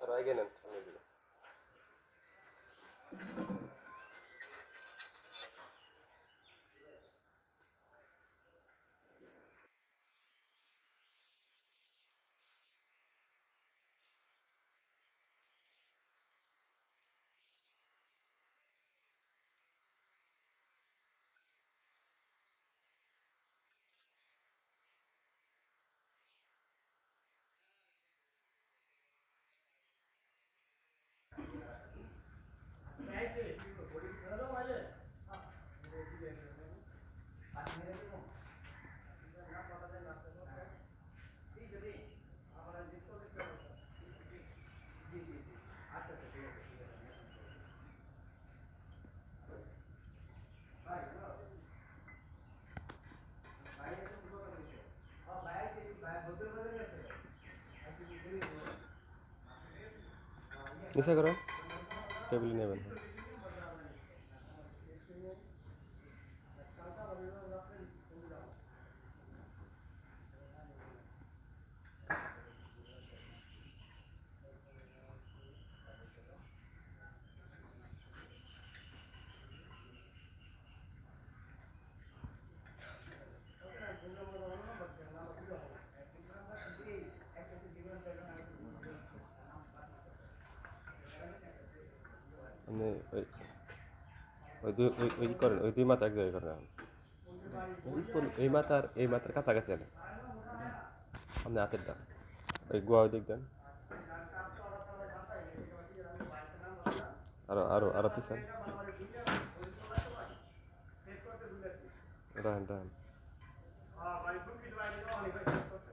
আর আগে নেন সামনে দিকে। নিচে করো, টেবিল নেবেন। আপনি ওই করেন, ওই দুই মাথা এক জায়গায় করেন। এই মাথার কাছাকাছি আনেন আপনি হাতের ডান, ওই গোয়া দিক দেন, আরো আরো আরো পিছান, রান রান।